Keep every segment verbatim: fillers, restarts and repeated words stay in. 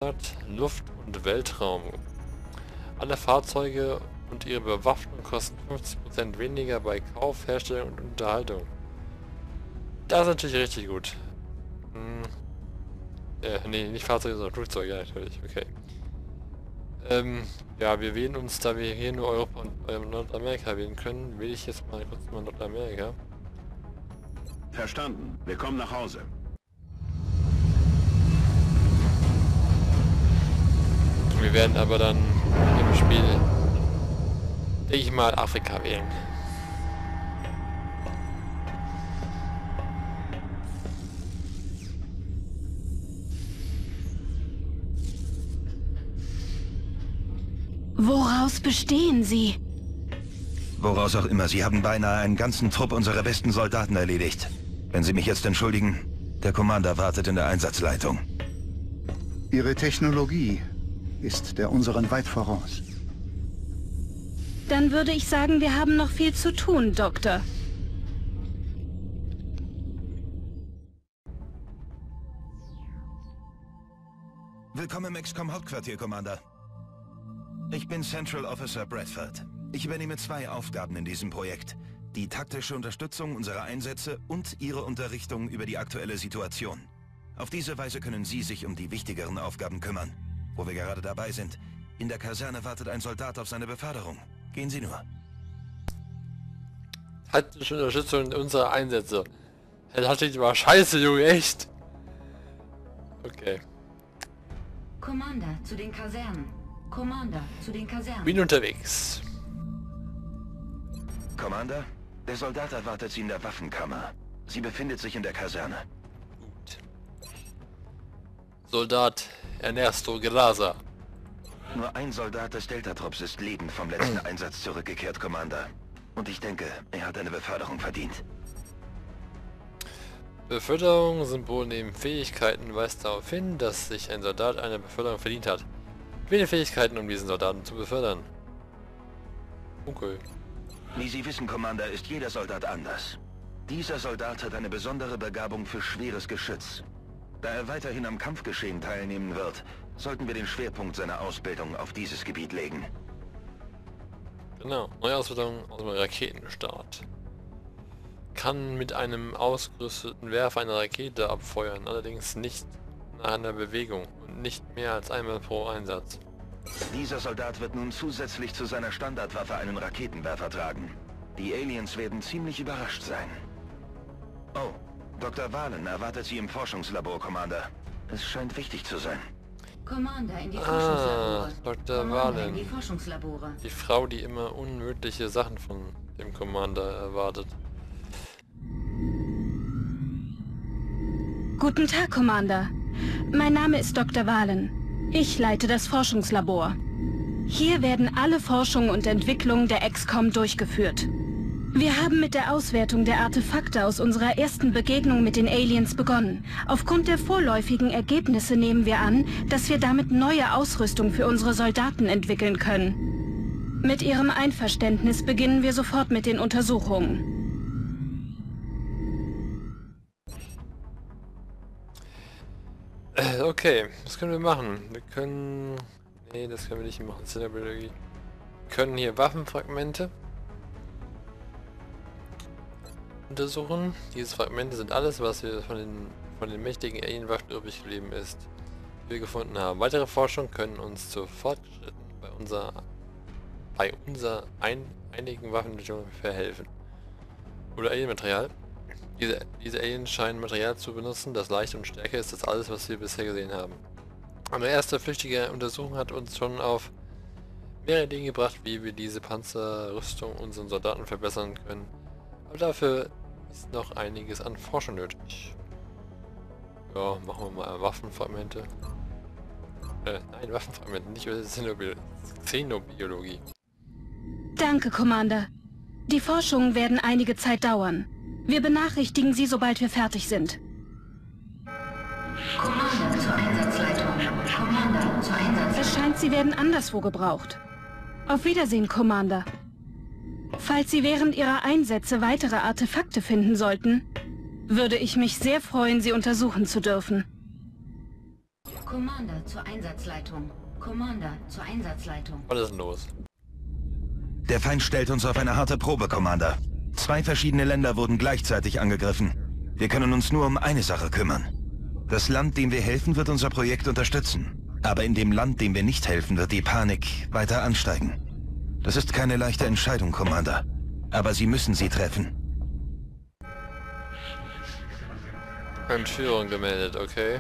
Luft- und Weltraum. Alle Fahrzeuge und ihre Bewaffnung kosten fünfzig Prozent weniger bei Kauf, Herstellung und Unterhaltung. Das ist natürlich richtig gut. Hm. Äh, nee, nicht Fahrzeuge, sondern Flugzeuge, ja, natürlich, okay. Ähm, ja, wir wählen uns, da wir hier nur Europa und äh, Nordamerika wählen können, wähle ich jetzt mal kurz mal Nordamerika. Verstanden. Wir kommen nach Hause. Wir werden aber dann im Spiel, denke ich mal, Afrika wählen. Woraus bestehen Sie? Woraus auch immer, Sie haben beinahe einen ganzen Trupp unserer besten Soldaten erledigt. Wenn Sie mich jetzt entschuldigen, der Commander wartet in der Einsatzleitung. Ihre Technologie ist der unseren weit voraus. Dann würde ich sagen, wir haben noch viel zu tun, Doktor. Willkommen im X COM Hauptquartier, Commander. Ich bin Central Officer Bradford. Ich übernehme zwei Aufgaben in diesem Projekt. Die taktische Unterstützung unserer Einsätze und Ihre Unterrichtung über die aktuelle Situation. Auf diese Weise können Sie sich um die wichtigeren Aufgaben kümmern. Wo wir gerade dabei sind, in der Kaserne wartet ein Soldat auf seine Beförderung. Gehen Sie nur. Taktische Unterstützung unserer Einsätze. Das hatte ich mal scheiße, Junge, echt. Okay. Commander zu den Kasernen. Commander zu den Kasernen. Bin unterwegs. Commander, der Soldat erwartet Sie in der Waffenkammer. Sie befindet sich in der Kaserne. Gut. Soldat Ernesto Graza. Nur ein Soldat des Delta-Trupps ist lebend vom letzten Einsatz zurückgekehrt, Commander. Und ich denke, er hat eine Beförderung verdient. Beförderung, Symbol neben Fähigkeiten, weist darauf hin, dass sich ein Soldat eine Beförderung verdient hat. Wähle Fähigkeiten, um diesen Soldaten zu befördern. Okay. Wie Sie wissen, Commander, ist jeder Soldat anders. Dieser Soldat hat eine besondere Begabung für schweres Geschütz. Da er weiterhin am Kampfgeschehen teilnehmen wird, sollten wir den Schwerpunkt seiner Ausbildung auf dieses Gebiet legen. Genau, neue Ausbildung aus dem Raketenstart. Kann mit einem ausgerüsteten Werfer eine Rakete abfeuern, allerdings nicht nach einer Bewegung und nicht mehr als einmal pro Einsatz. Dieser Soldat wird nun zusätzlich zu seiner Standardwaffe einen Raketenwerfer tragen. Die Aliens werden ziemlich überrascht sein. Oh, Doktor Valen erwartet Sie im Forschungslabor, Commander. Es scheint wichtig zu sein. Commander in die Ah, Forschungslabore. Doktor Commander in die Valen. Forschungslabore. Die Frau, die immer unmögliche Sachen von dem Commander erwartet. Guten Tag, Commander. Mein Name ist Doktor Valen. Ich leite das Forschungslabor. Hier werden alle Forschung und Entwicklung der X COM durchgeführt. Wir haben mit der Auswertung der Artefakte aus unserer ersten Begegnung mit den Aliens begonnen. Aufgrund der vorläufigen Ergebnisse nehmen wir an, dass wir damit neue Ausrüstung für unsere Soldaten entwickeln können. Mit Ihrem Einverständnis beginnen wir sofort mit den Untersuchungen. Äh, okay, was können wir machen? Wir können... Nee, das können wir nicht machen. Cellularbiologie. Wir können hier Waffenfragmente untersuchen. Diese Fragmente sind alles, was wir von den, von den mächtigen Alienwaffen übrig geblieben ist, die wir gefunden haben. Weitere Forschung können uns zu Fortschritten bei unserer bei unser ein, einigen Waffenentwicklungen verhelfen. Oder Alienmaterial. Diese, diese Aliens scheinen Material zu benutzen, das leichter und stärker ist als alles, was wir bisher gesehen haben. Eine erste flüchtige Untersuchung hat uns schon auf mehrere Dinge gebracht, wie wir diese Panzerrüstung unseren Soldaten verbessern können. Aber dafür ist noch einiges an Forschung nötig. Ja, machen wir mal Waffenfragmente. Äh, nein, Waffenfragmente, nicht über Xenobiologie. Danke, Commander. Die Forschungen werden einige Zeit dauern. Wir benachrichtigen Sie, sobald wir fertig sind. Commander zur Einsatzleitung. Commander zur Einsatzleitung. Es scheint, Sie werden anderswo gebraucht. Auf Wiedersehen, Commander. Falls Sie während Ihrer Einsätze weitere Artefakte finden sollten, würde ich mich sehr freuen, sie untersuchen zu dürfen. Commander zur Einsatzleitung. Commander zur Einsatzleitung. Was ist denn los? Der Feind stellt uns auf eine harte Probe, Commander. Zwei verschiedene Länder wurden gleichzeitig angegriffen. Wir können uns nur um eine Sache kümmern. Das Land, dem wir helfen, wird unser Projekt unterstützen. Aber in dem Land, dem wir nicht helfen, wird die Panik weiter ansteigen. Das ist keine leichte Entscheidung, Commander. Aber Sie müssen sie treffen. Entführung gemeldet, okay.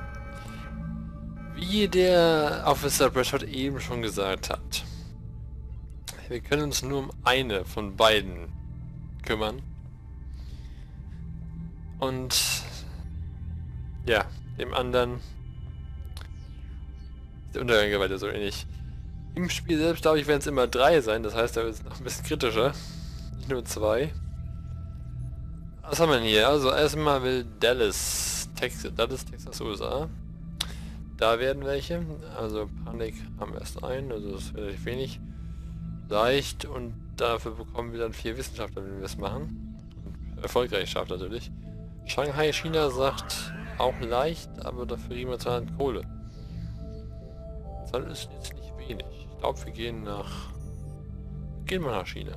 Wie der Officer Bradford eben schon gesagt hat. Wir können uns nur um eine von beiden kümmern. Und ja, dem anderen ist der Untergang geweiht so ähnlich. Im Spiel selbst, glaube ich, werden es immer drei sein, das heißt, da wird es noch ein bisschen kritischer. Nicht nur zwei. Was haben wir denn hier? Also erstmal will Dallas, Texas, Dallas, Texas, U S A. Da werden welche. Also Panik haben wir erst ein, also das ist relativ wenig. Leicht und dafür bekommen wir dann vier Wissenschaftler, wenn wir es machen. Und erfolgreich schafft natürlich. Shanghai, China sagt auch leicht, aber dafür riemen wir zweihundert Kohle. Das ist jetzt nicht wenig. Ich glaube, wir gehen nach... Gehen wir nach China.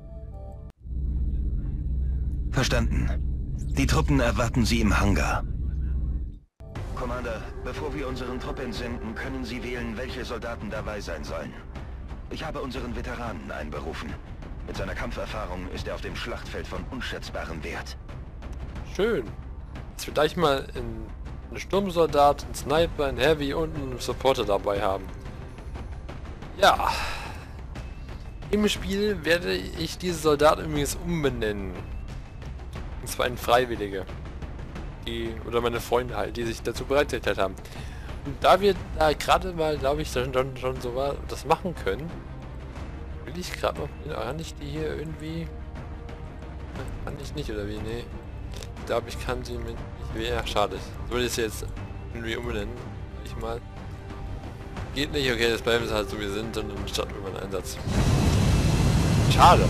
Verstanden. Die Truppen erwarten Sie im Hangar. Commander, bevor wir unseren Trupp entsenden, können Sie wählen, welche Soldaten dabei sein sollen. Ich habe unseren Veteranen einberufen. Mit seiner Kampferfahrung ist er auf dem Schlachtfeld von unschätzbarem Wert. Schön. Dass wir gleich mal einen Sturmsoldat, einen Sniper, einen Heavy und einen Supporter dabei haben. Ja. Im Spiel werde ich diese Soldaten übrigens umbenennen. Und zwar in Freiwillige. Die, oder meine Freunde halt, die sich dazu bereit erklärt haben. Und da wir da gerade mal, glaube ich, schon, schon, schon so war, das machen können, will ich gerade noch, kann ich die hier irgendwie, kann ich nicht, oder wie, nee, ich glaube, ich kann sie mit, nicht, ja, schade, so will ich sie jetzt irgendwie umbenennen, ich mal, geht nicht, okay, das bleiben sie halt so wie sie sind und dann starten wir mal einen Einsatz. Schade.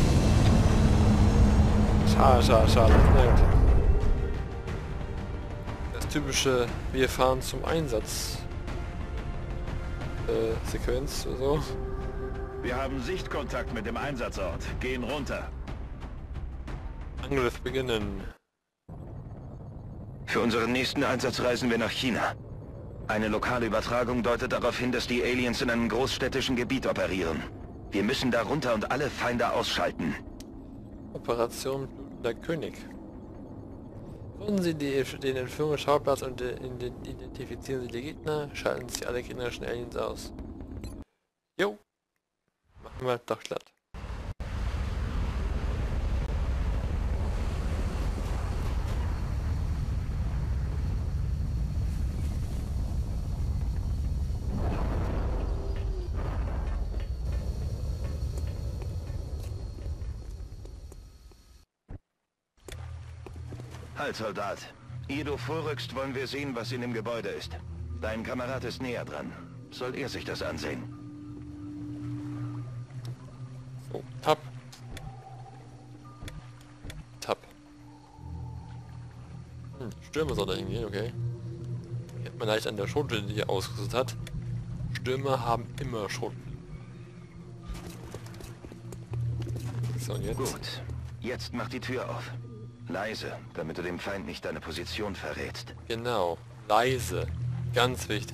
Schade, schade, schade, na gut. Typische, wir fahren zum Einsatz äh, Sequenz oder so. Wir haben Sichtkontakt mit dem Einsatzort. Gehen runter. Angriff beginnen. Für unseren nächsten Einsatz reisen wir nach China. Eine lokale Übertragung deutet darauf hin, dass die Aliens in einem großstädtischen Gebiet operieren. Wir müssen da runter und alle Feinde ausschalten. Operation Blutender König. Gründen Sie die, den Entführungsschauplatz und identifizieren Sie die Gegner, schalten Sie alle gegnerischen Aliens aus. Jo, machen wir doch glatt. Halt, Soldat. Ehe du vorrückst, wollen wir sehen, was in dem Gebäude ist. Dein Kamerad ist näher dran. Soll er sich das ansehen? So, Tab. Tab. Hm, Stürmer soll da hingehen, okay. Hätte man leicht an der Schrotflinte, die er ausgerüstet hat. Stürmer haben immer Schrotflinten. So, und jetzt? Gut. Jetzt mach die Tür auf. Leise, damit du dem Feind nicht deine Position verrätst. Genau, leise. Ganz wichtig.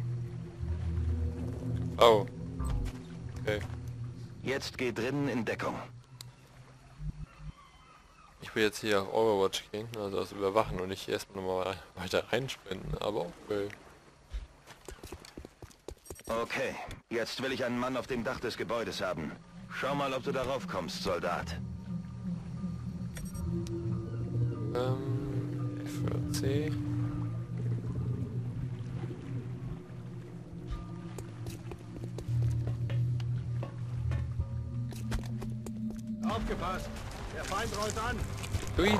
Oh. Okay. Jetzt geh drinnen in Deckung. Ich will jetzt hier auf Overwatch gehen, also das Überwachen und nicht erstmal nochmal weiter reinsprinten, aber okay. Okay, jetzt will ich einen Mann auf dem Dach des Gebäudes haben. Schau mal, ob du darauf kommst, Soldat. Ähm, F oder C. Aufgepasst! Der Feind rollt an! Druiden!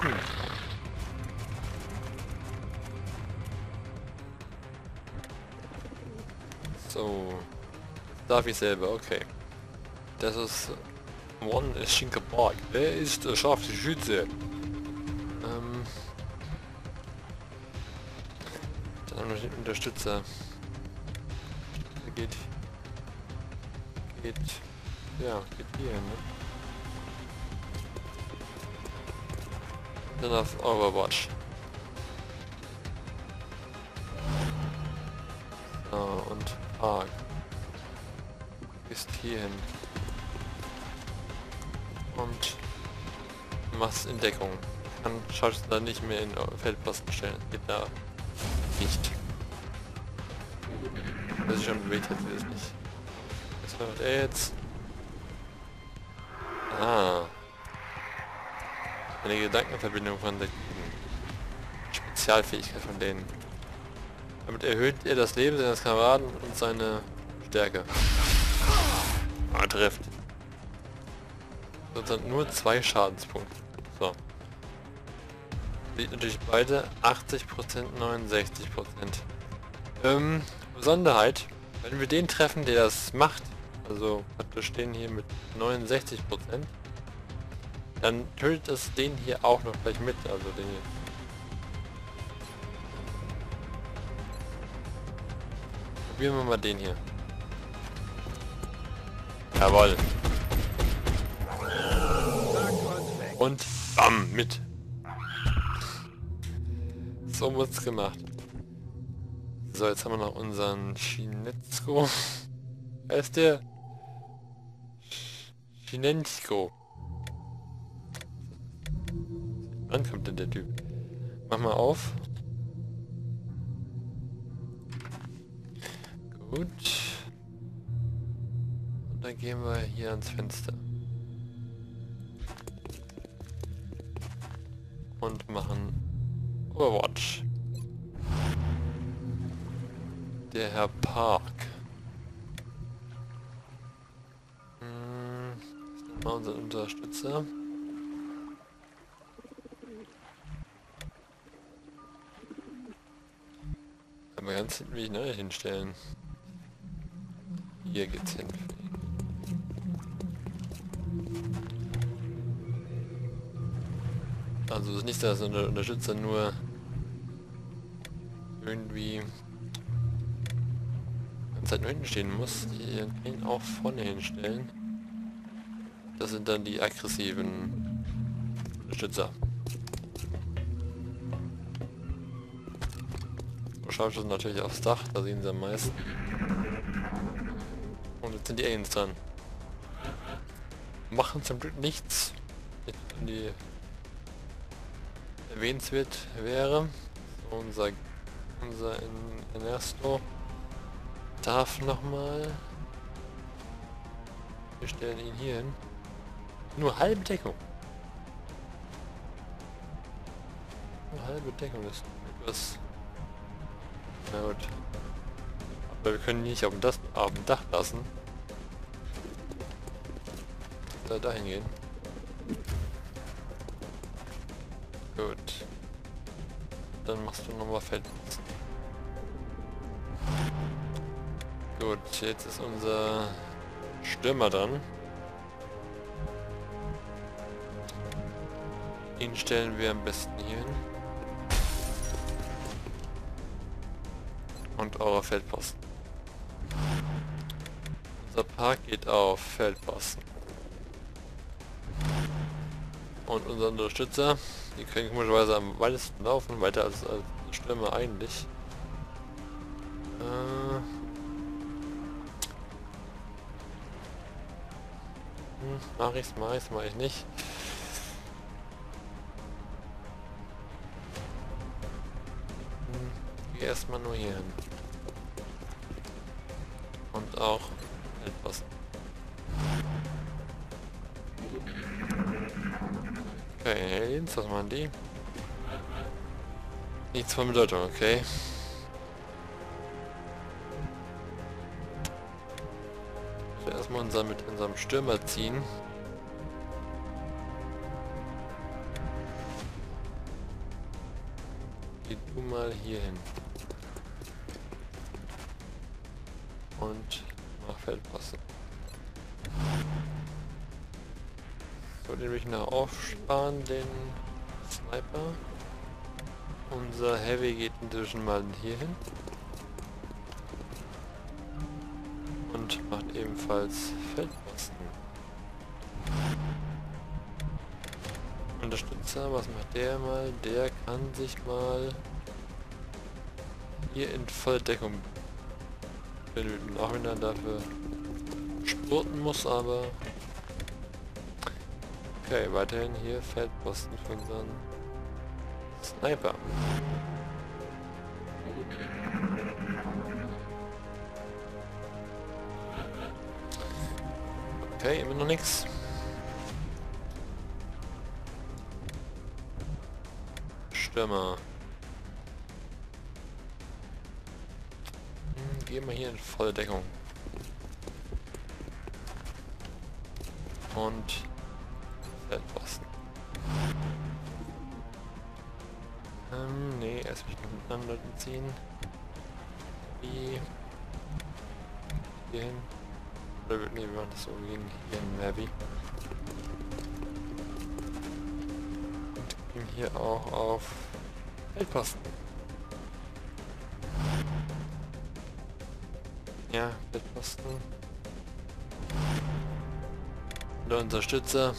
So. Darf ich selber, okay. Das ist... One ist Schinkepark. Wer ist der Scharfschütze? Ähm... Dann Unterstützer. Geht. Geht. Ja, geht hier, ne? Dann auf Overwatch. So, und Park. Gehst hier hin. Und machst in Deckung. Dann schaust du da nicht mehr in Feldposten stellen. Geht da nicht. Das ist schon bewegt, jetzt ist nicht. Was macht er jetzt? Ah. Eine Gedankenverbindung von der Spezialfähigkeit von denen. Damit erhöht er das Leben seines Kameraden und seine Stärke. Ah, trifft. Das sind nur zwei Schadenspunkte. So. Sieht natürlich beide achtzig Prozent, neunundsechzig Prozent. Ähm, Besonderheit, wenn wir den treffen, der das macht, also wir stehen hier mit neunundsechzig Prozent, dann tötet es den hier auch noch gleich mit, also den hier. Probieren wir mal den hier. Jawohl. Und bam, mit. So wird's gemacht. So, jetzt haben wir noch unseren Shinetsko. Wer ist der? Shinetsko. Wann kommt denn der Typ? Mach mal auf. Gut. Und dann gehen wir hier ans Fenster. Und machen Overwatch. Der Herr Park. Hm, das ist mal unser Unterstützer. Aber ganz hinten will ich neu hinstellen. Hier geht's hin. Also es ist nicht, dass der Unterstützer nur irgendwie Zeit nur hinten stehen muss, hier kann ich ihn auch vorne hinstellen. Das sind dann die aggressiven Unterstützer. So schaue ich das natürlich aufs Dach, da sehen sie am meisten. Und jetzt sind die Aliens dran. Machen zum Glück nichts, wenn die erwähnenswert wäre. So, unser unser Ernesto darf nochmal. Wir stellen ihn hier hin. Nur halbe Deckung. Nur halbe Deckung ist etwas. Na gut. Aber wir können ihn nicht auf dem, das, auf dem Dach lassen. Da dahin gehen. Gut. Dann machst du nochmal Feldposten. Gut, jetzt ist unser Stürmer dran. Ihn stellen wir am besten hier hin. Und eurer Feldposten. Unser Park geht auf Feldposten. Und unser Unterstützer, die können komischerweise am weitesten laufen, weiter als, als Stürmer eigentlich. Äh hm, mach ich's, mach ich's, mach ich nicht. Hm, geh erstmal nur hier hin. Und auch etwas. Okay, Aliens, was machen die? Nichts von Bedeutung, okay. Ich will erstmal unser, mit unserem Stürmer ziehen. Geh du mal hier hin. Und mach Feldposten. So, den will ich noch aufsparen, den Sniper. Unser Heavy geht inzwischen mal hier hin. Und macht ebenfalls Feldposten. Unterstützer, was macht der mal? Der kann sich mal hier in Volldeckung befinden. Auch wenn er dafür spurten muss, aber okay, weiterhin hier Feldposten für unseren Sniper. Okay, immer noch nichts. Stürmer. Hm, gehen wir hier in volle Deckung. Und Feldposten. Ähm, nee, erst mich noch mit anderen Leuten ziehen. Wie hier hin. Oder nee, wir machen das so wie hier in Navi. Und gehen hier auch auf Feldposten. Ja, Feldposten. Und der Unterstützer.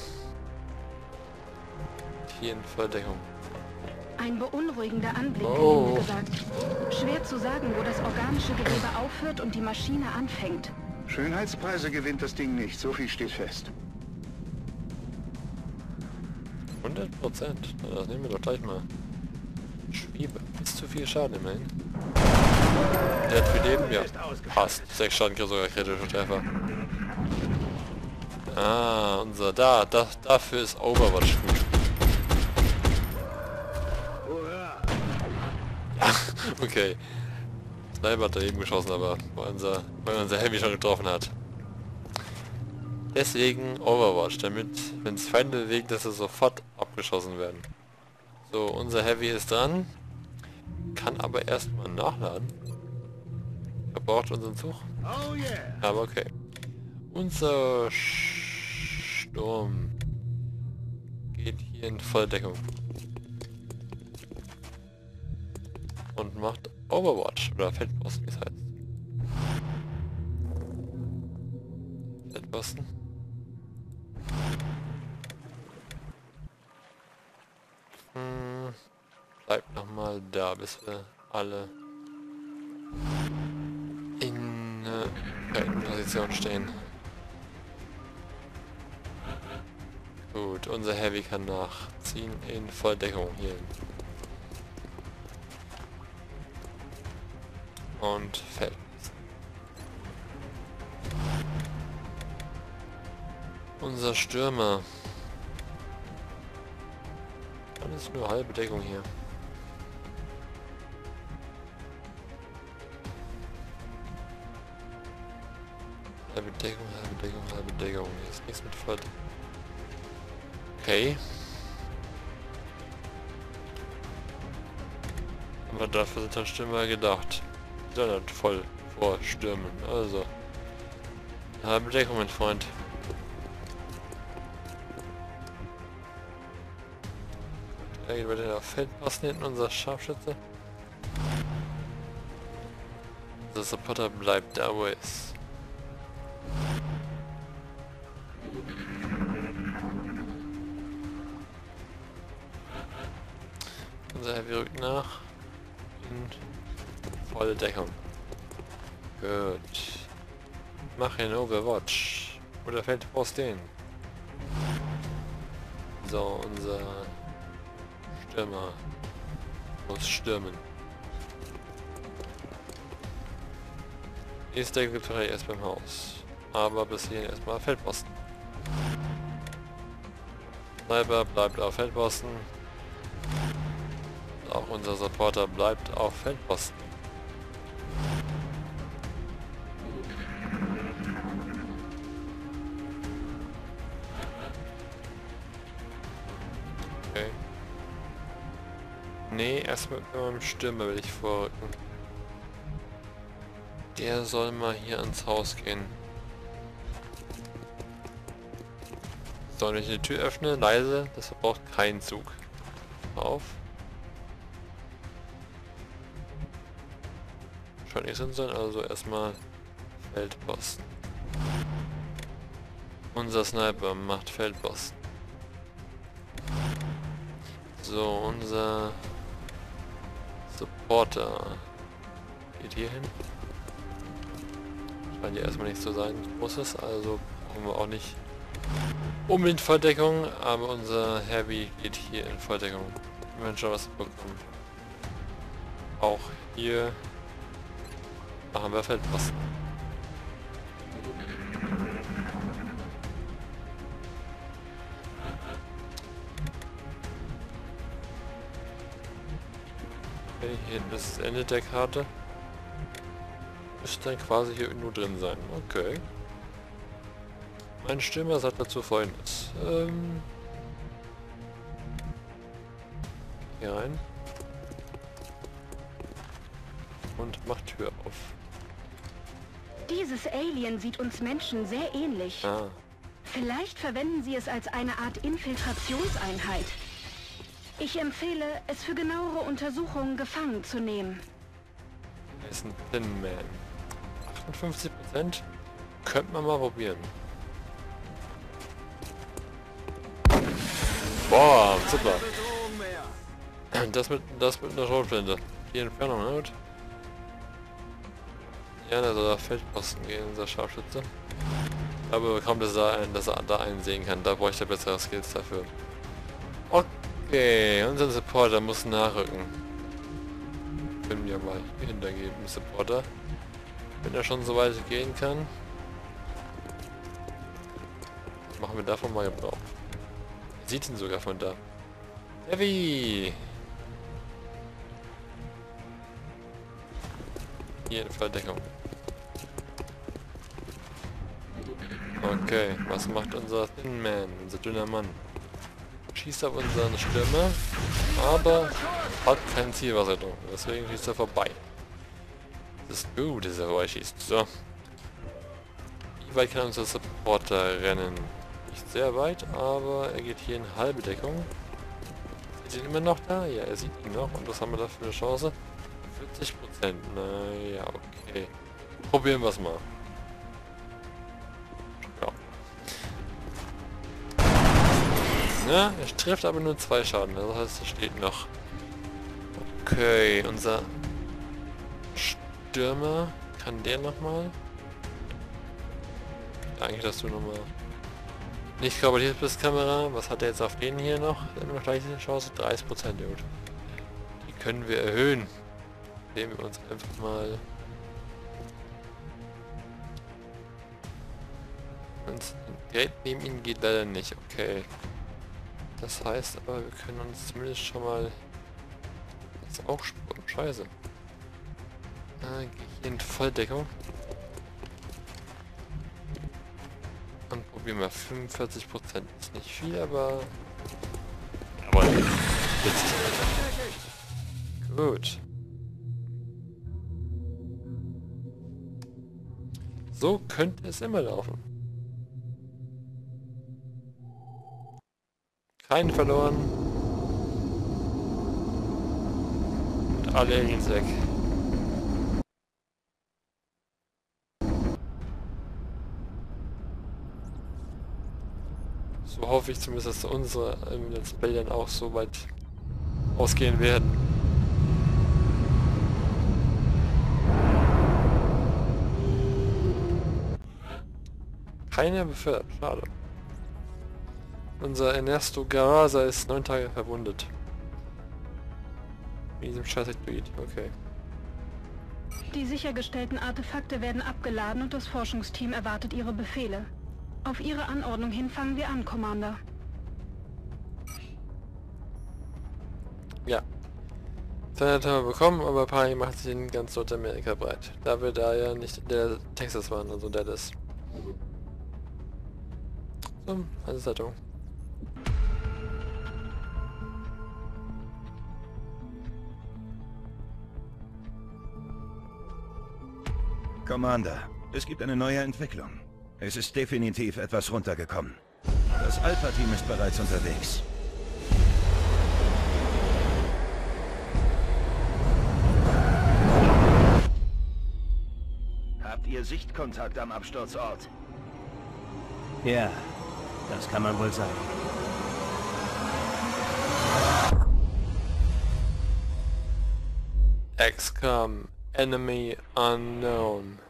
Hier in Volldeckung. Ein beunruhigender Anblick, Oh. gelinde gesagt. Schwer zu sagen, wo das organische Gewebe aufhört und die Maschine anfängt. Schönheitspreise gewinnt das Ding nicht, so viel steht fest. hundert Prozent. Das nehmen wir doch gleich mal. Schwebe. Ist zu viel Schaden immerhin. Der hat viel Leben? Ja. Passt. sechs Schaden kriegt sogar kritischer Treffer. Ah, unser... Da, da, dafür ist Overwatch gut. Ja, okay. Sniper hat daneben geschossen, aber weil unser, weil unser Heavy schon getroffen hat. Deswegen Overwatch, damit, wenn es Feinde bewegt, dass sie sofort abgeschossen werden. So, unser Heavy ist dran. Kann aber erstmal nachladen. Er braucht unseren Zug. Oh yeah. Aber okay. Unser Sturm geht hier in Volldeckung. Und macht Overwatch oder Feldposten, wie es heißt. Feldposten. Hm, bleibt nochmal da, bis wir alle in, äh, in Position stehen. Gut, unser Heavy kann nachziehen in Volldeckung hier. Und fällt. Unser Stürmer. Alles nur halbe Deckung hier. Halbe Deckung, halbe Deckung, halbe Deckung. Hier ist nichts mit voll. Okay. Aber dafür sind der Stürmer gedacht. Nicht voll vorstürmen. Also. Halbe Deckung, mein Freund. Er geht weiter auf Feldposten hinten, unser Scharfschütze. Der Supporter bleibt da, wo er ist. Unser Heavy rückt nach. In volle Deckung. Gut. Mach ihn Overwatch. Oder Feldposten. So, unser Stürmer muss stürmen. Nächster gibt es vielleicht erst beim Haus. Aber bis hierhin erstmal Feldposten. Sniper bleibt auf Feldposten. Auch unser Supporter bleibt auf Feldposten. Okay. Nee, erstmal mit meinem Stürmer will ich vorrücken. Der soll mal hier ans Haus gehen. So, wenn ich die Tür öffne, leise, das verbraucht keinen Zug. Auf. Scheint nicht drin sein, also erstmal Feldposten. Unser Sniper macht Feldposten. So, unser Supporter geht hier hin. Scheint ja erstmal nicht zu sein, großes, also brauchen wir auch nicht unbedingt Volldeckung, aber unser Heavy geht hier in Volldeckung. Wir werden schon was bekommen. Auch hier machen wir Feldposten. Okay, hier hinten ist das Ende der Karte. Müsste dann quasi hier nur drin sein. Okay. Mein Stürmer sagt dazu Folgendes. Ähm hier rein. Und macht Tür auf. Dieses Alien sieht uns Menschen sehr ähnlich. Ah. Vielleicht verwenden sie es als eine Art Infiltrationseinheit. Ich empfehle, es für genauere Untersuchungen gefangen zu nehmen. Er ist ein Thin Man. achtundfünfzig Prozent könnte man mal probieren. Boah, super. Das mit, das mit einer Schrotflinte. Die Entfernung, ne? Gut. Ja, da soll er Feldposten gehen, unser Scharfschütze. Aber kaum, dass er, einen, dass er da einen sehen kann. Da bräuchte er bessere Skills dafür. Okay, unser Supporter muss nachrücken. Können wir mal hier hintergeben, Supporter. Wenn er schon so weit gehen kann. Machen wir davon mal Gebrauch. Sieht ihn sogar von da. Heavy! Hier in Verdeckung. Okay, was macht unser Thin Man, unser dünner Mann? Schießt auf unseren Stürmer, aber hat kein Zielwasserung, deswegen schießt er vorbei. Das ist gut, dass er vorbeischießt. So. Wie weit kann unser Supporter rennen? Nicht sehr weit, aber er geht hier in halbe Deckung. Ist ihn immer noch da? Ja, er sieht ihn noch. Und was haben wir da für eine Chance? vierzig Prozent. Naja, okay. Probieren wir es mal. Ja. Ja, er trifft aber nur zwei Schaden. Das heißt, es steht noch. Okay, unser Stürmer. Kann der nochmal? Eigentlich, dass du nochmal nicht korreliert bist, Kamera. Was hat er jetzt auf den hier noch? Immer noch gleiche Chance? dreißig Prozent, gut. Die können wir erhöhen. Nehmen wir uns einfach mal. Und direkt neben ihn geht leider nicht, okay. Das heißt aber, wir können uns zumindest schon mal das auch spüren. Scheiße. Ah, gehe ich hier in Volldeckung. Und probieren wir fünfundvierzig Prozent. Ist nicht viel, aber... Aber witzig. Gut. So könnte es immer laufen. Keinen verloren. Und alle Aliens weg. So hoffe ich zumindest, dass unsere ähm, Let's Play dann auch so weit ausgehen werden. Keiner befördert, schade. Unser Ernesto Garza ist neun Tage verwundet. In diesem scheiß Tweet, okay. Die sichergestellten Artefakte werden abgeladen und das Forschungsteam erwartet Ihre Befehle. Auf Ihre Anordnung hin fangen wir an, Commander. Ja. Seine haben wir bekommen, aber Pani macht sich in ganz Nordamerika breit. Da wir da ja nicht in der Texas waren, also der ist. So, eine Zeitung. Commander, es gibt eine neue Entwicklung. Es ist definitiv etwas runtergekommen. Das Alpha-Team ist bereits unterwegs. Habt ihr Sichtkontakt am Absturzort. Ja, das kann man wohl sagen. X COM Enemy Unknown.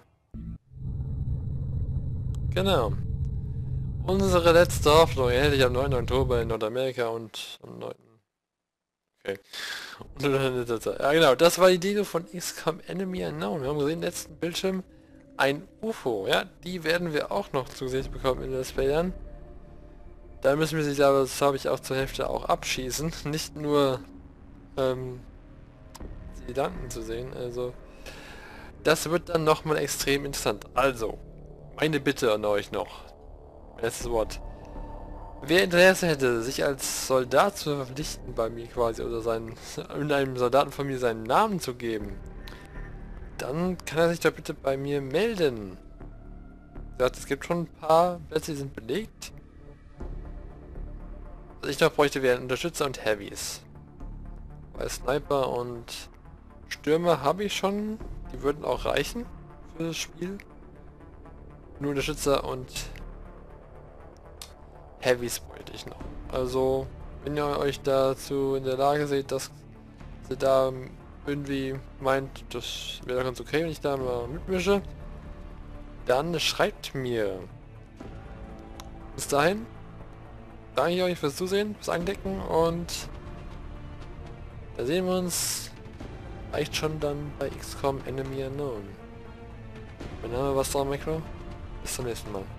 Genau. Unsere letzte Hoffnung erhältlich am neunten Oktober in Nordamerika und am neunten Okay. Ja genau, das war die Demo von X COM Enemy Unknown. Wir haben gesehen, letzten Bildschirm ein U F O. Ja, die werden wir auch noch zu sehen bekommen in den Playern. Da müssen wir sich aber, das habe ich auch zur Hälfte auch abschießen. Nicht nur ähm, die Landen zu sehen. Also das wird dann nochmal extrem interessant. Also, meine Bitte an euch noch. Letztes Wort. Wer Interesse hätte, sich als Soldat zu verpflichten bei mir quasi oder seinen, in einem Soldaten von mir seinen Namen zu geben, dann kann er sich doch bitte bei mir melden. Wie gesagt, es gibt schon ein paar Plätze, die sind belegt. Was ich noch bräuchte, wären Unterstützer und Heavies. Bei Sniper und Stürmer habe ich schon, die würden auch reichen für das Spiel. Nur Unterstützer und Heavies wollte ich noch. Also, wenn ihr euch dazu in der Lage seht, dass ihr da irgendwie meint, das wäre ganz okay, wenn ich da mal mitmische, dann schreibt mir. Bis dahin, danke ich euch fürs Zusehen, fürs Eindecken und da sehen wir uns vielleicht schon dann bei X COM Enemy Unknown. Mein Name war Storm Macro. Bis zum nächsten Mal.